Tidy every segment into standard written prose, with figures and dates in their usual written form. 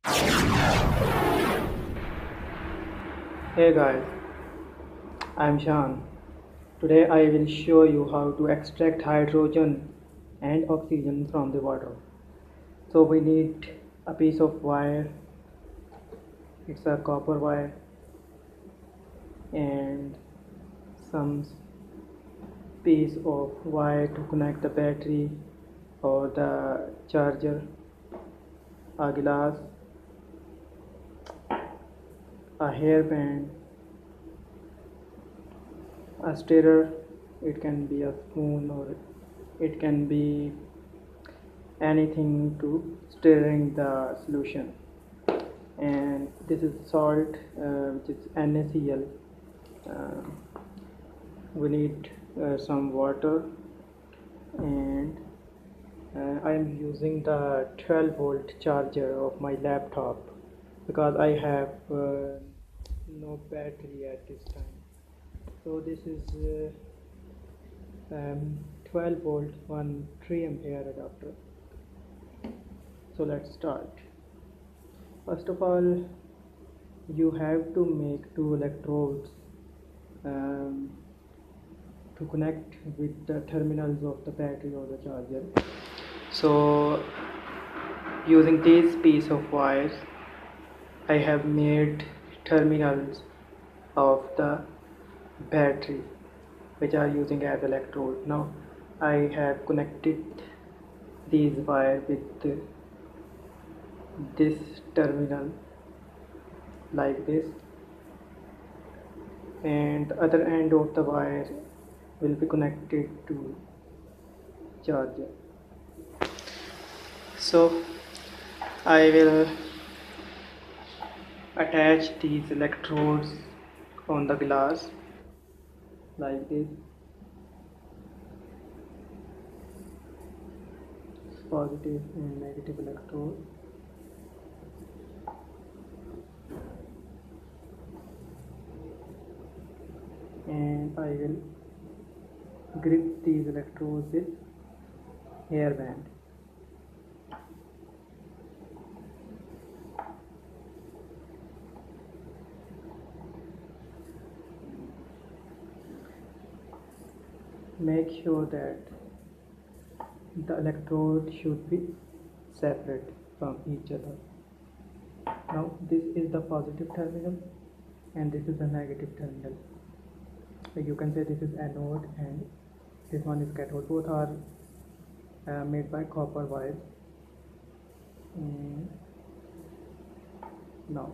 Hey guys, I'm Shan. Today I will show you how to extract hydrogen and oxygen from the water. So we need a piece of wire, it's a copper wire, and some piece of wire to connect the battery or the charger, a glass, a hairband, a stirrer. It can be a spoon or it can be anything to stirring the solution. And this is salt, which is NaCl. uh, we need some water, and I am using the 12-volt charger of my laptop because I have no battery at this time. So this is 12 volt 1 3 ampere adapter. So let's start. First of all, you have to make two electrodes um, to connect with the terminals of the battery or the charger. So using this piece of wires, I have made terminals of the battery which are using as electrode. Now I have connected these wires with this terminal like this, and the other end of the wire will be connected to charger. So I will attach these electrodes on the glass like this. Positive and negative electrode. And I will grip these electrodes with hairband. Make sure that the electrode should be separate from each other. Now this is the positive terminal and this is the negative terminal. So you can say this is anode and this one is cathode. Both are made by copper wires. And now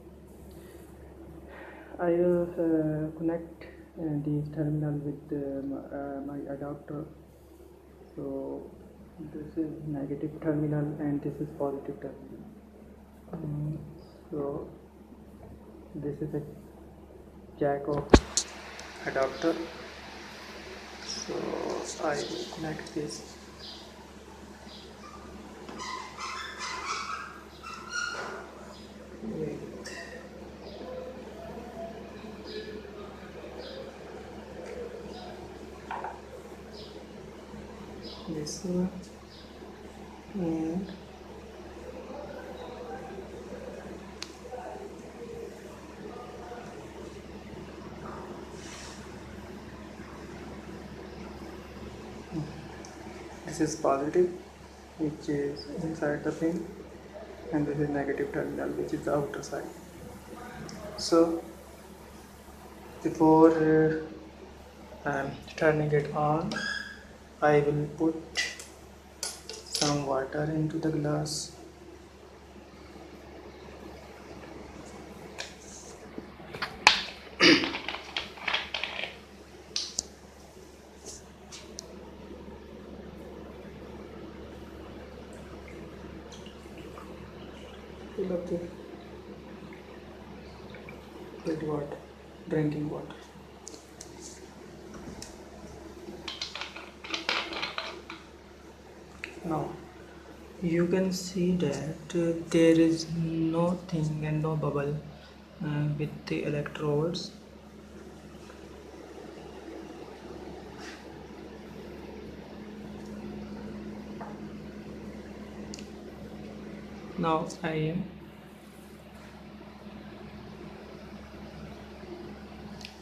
I will connect these terminals with my adapter. So this is negative terminal and this is positive terminal. So this is a jack of adapter. So I will connect this. With this one, and this is positive, which is inside the pin, and this is negative terminal, which is the outer side. So before turning it on, I will put some water into the glass. Fill up the filled water, drinking water. Now you can see that there is no thing and no bubble with the electrodes. Now I am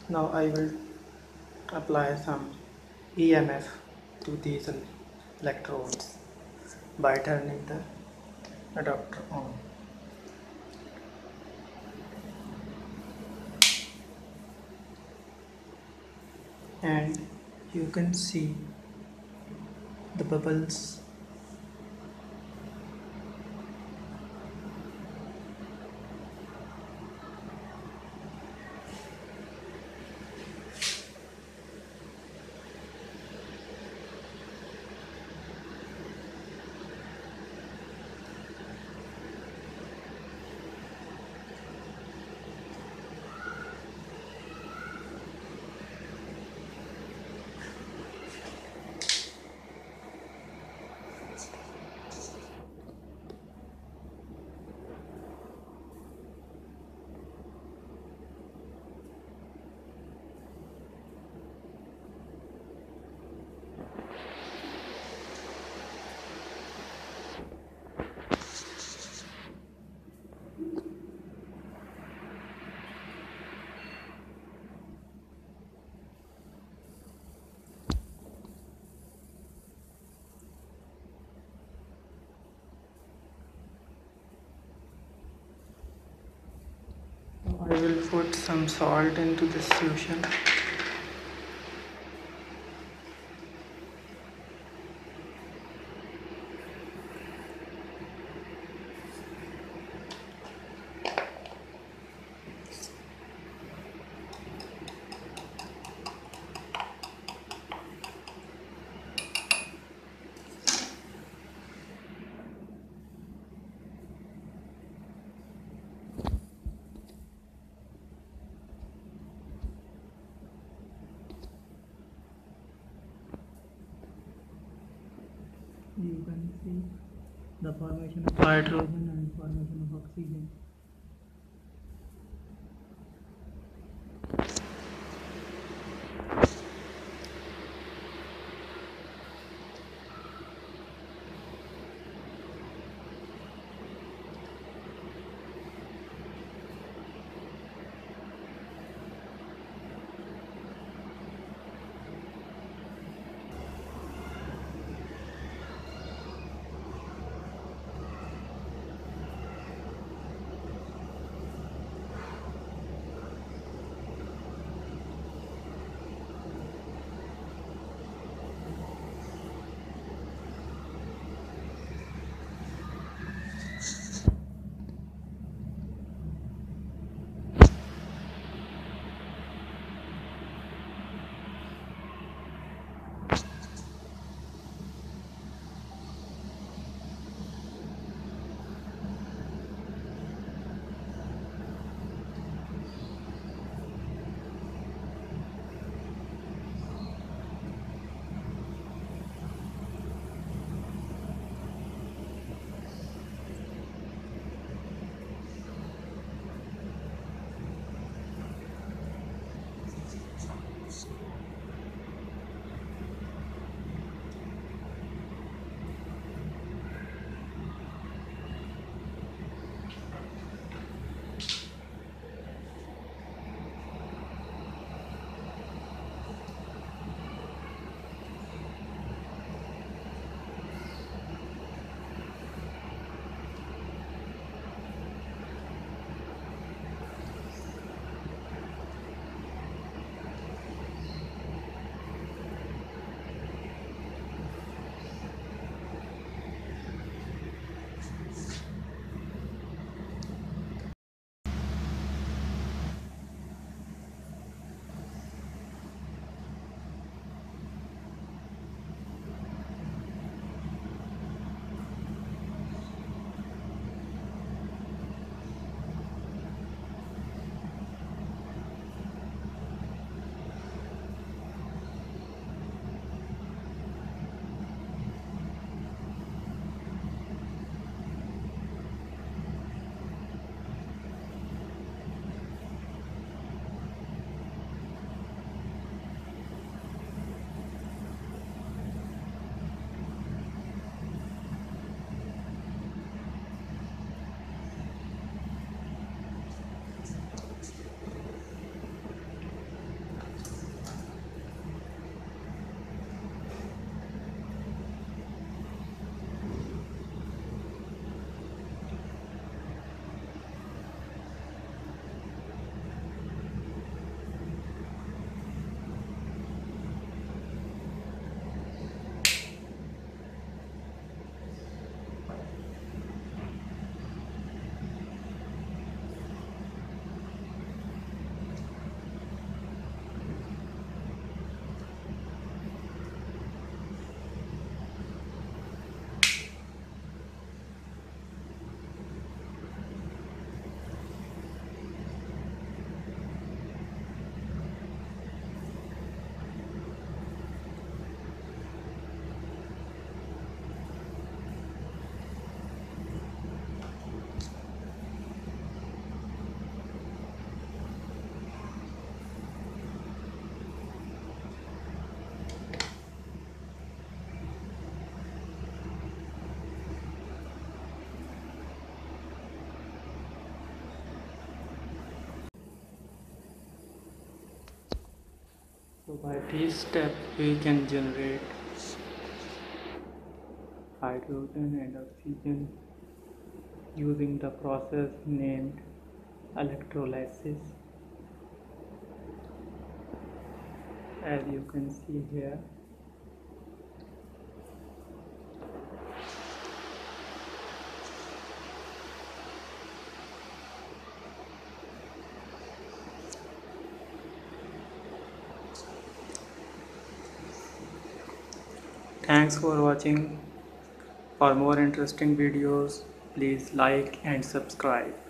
Now I will apply some EMF to these electrodes by turning the adapter on. And you can see the bubbles. I will put some salt into this solution. You can see the formation of hydrogen and formation of oxygen. So by these steps we can generate hydrogen and oxygen using the process named electrolysis, as you can see here. Thanks for watching. For more interesting videos, please like and subscribe.